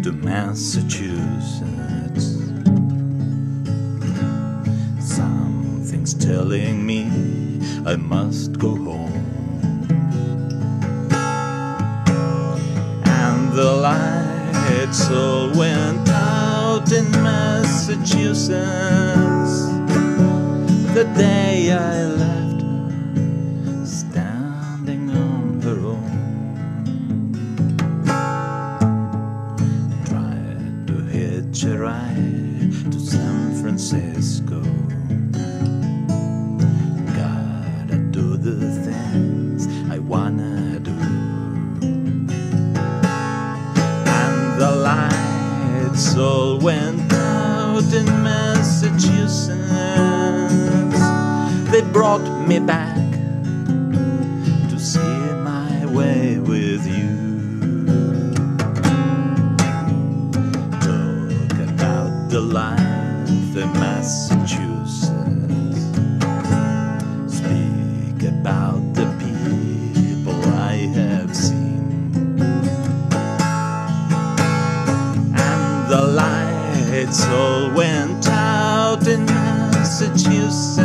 to Massachusetts. Something's telling me I must go home. And the lights all went out in Massachusetts the day I left her standing on her own. Tried to hitch a ride to San Francisco. Gotta do the things I wanna do. And the lights all went out in Massachusetts. They brought me back to see my way with you. Talk about the life in Massachusetts. Speak about the people I have seen. And the lights all went out in Massachusetts.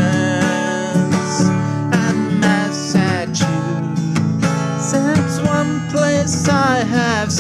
That's one place I have